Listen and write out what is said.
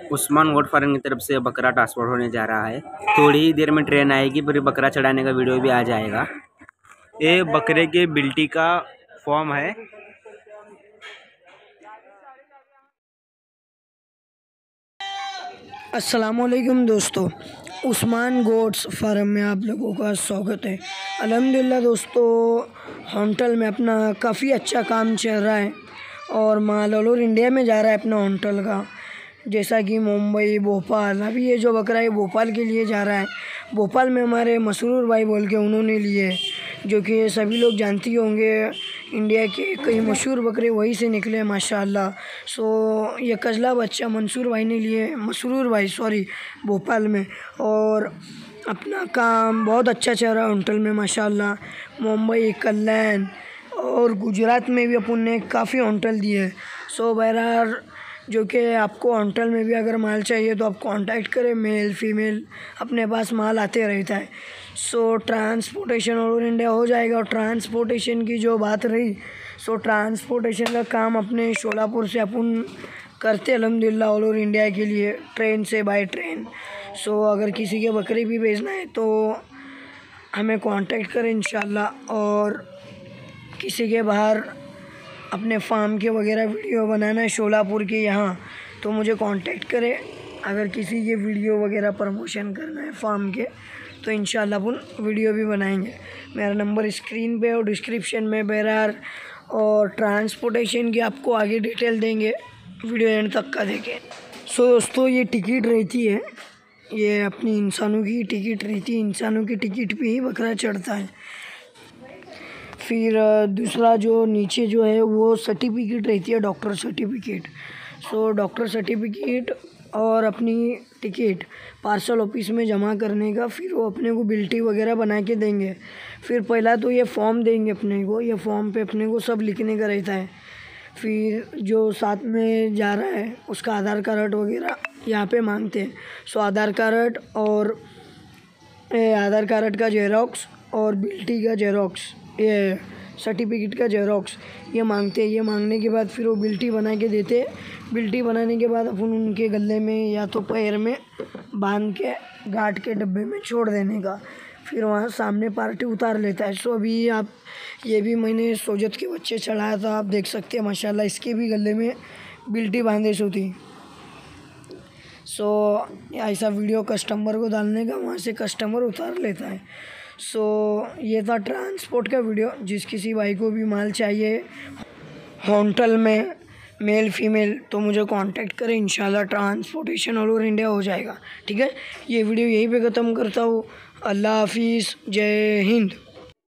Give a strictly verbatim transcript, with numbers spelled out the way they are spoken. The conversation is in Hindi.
उस्मान गोट फार्म की तरफ से बकरा ट्रांसपोर्ट होने जा रहा है। थोड़ी ही देर में ट्रेन आएगी, फिर बकरा चढ़ाने का वीडियो भी आ जाएगा। ये बकरे के बिल्टी का फॉर्म है। अस्सलामुअलैकुम दोस्तों, उस्मान गोट्स फार्म में आप लोगों का स्वागत है। अल्हम्दुलिल्लाह दोस्तों, होटल में अपना काफ़ी अच्छा काम चल रहा है और माल ऑल ओवर इंडिया में जा रहा है अपना होटल का, जैसा कि मुंबई, भोपाल। अभी ये जो बकरा है भोपाल के लिए जा रहा है। भोपाल में हमारे मसरूर भाई बोल के उन्होंने लिए, जो कि सभी लोग जानती होंगे, इंडिया के कई मशहूर बकरे वहीं से निकले माशाल्लाह। सो ये कजला बच्चा मंसूर भाई ने लिए, मसरूर भाई सॉरी, भोपाल में। और अपना काम बहुत अच्छा चल रहा है होटल में माशाल्लाह। मुंबई, कल्याण और गुजरात में भी अपन ने काफ़ी होटल दिए। सो बहरहाल जो कि आपको होटल में भी अगर माल चाहिए तो आप कांटेक्ट करें, मेल फीमेल अपने पास माल आते रहता है। So transportation all over India हो जाएगा। और ट्रांसपोर्टेशन की जो बात रही, सो ट्रांसपोर्टेशन का काम अपने शोलापुर से अपन करते अल्हम्दुलिल्लाह ऑल ओवर इंडिया के लिए, ट्रेन से, बाय ट्रेन। सो अगर किसी के बकरी भी भेजना है तो हमें कांटेक्ट करें इंशाल्लाह। और किसी के बाहर अपने फार्म के वगैरह वीडियो बनाना है शोलापुर के यहाँ, तो मुझे कांटेक्ट करें। अगर किसी के वीडियो वगैरह प्रमोशन करना है फार्म के तो इंशाल्लाह अपन वीडियो भी बनाएंगे। मेरा नंबर स्क्रीन पे और डिस्क्रिप्शन में बहरहाल। और ट्रांसपोर्टेशन की आपको आगे डिटेल देंगे, वीडियो एंड तक का देखें। सो दोस्तों, ये टिकट रहती है, ये अपनी इंसानों की टिकट रहती है, इंसानों की टिकट पे ही बकरा चढ़ता है। फिर दूसरा जो नीचे जो है वो सर्टिफिकेट रहती है, doctor certificate. So doctor certificate और अपनी टिकट पार्सल ऑफिस में जमा करने का, फिर वो अपने को बिल्टी वगैरह बना के देंगे। फिर पहला तो ये फॉर्म देंगे अपने को, ये फॉर्म पे अपने को सब लिखने का रहता है। फिर जो साथ में जा रहा है उसका आधार कार्ड वगैरह यहाँ पे मांगते हैं। सो आधार कार्ड और आधार कार्ड का जेरोक्स और बिल्टी का जेरोक्स, ये सर्टिफिकेट का जेरोक्स ये मांगते हैं। ये मांगने के बाद फिर वो बिल्टी बना के देते हैं। बिल्टी बनाने के बाद अपन उनके गले में या तो पैर में बांध के गार्ड के डब्बे में छोड़ देने का, फिर वहाँ सामने पार्टी उतार लेता है। सो अभी आप ये भी मैंने सोजत के बच्चे चढ़ाया था, आप देख सकते हैं माशाल्लाह, इसके भी गले में बिल्टी बांधे सो थी। सो ऐसा वीडियो कस्टमर को डालने का, वहाँ से कस्टमर उतार लेता है। सो ये था ट्रांसपोर्ट का वीडियो। जिस किसी भाई को भी माल चाहिए होटल में, मेल फीमेल, तो मुझे कांटेक्ट करें इंशाल्लाह। ट्रांसपोर्टेशन ऑल ओवर इंडिया हो जाएगा, ठीक है। ये वीडियो यहीं पे ख़त्म करता हूँ। अल्लाह हाफिज़, जय हिंद।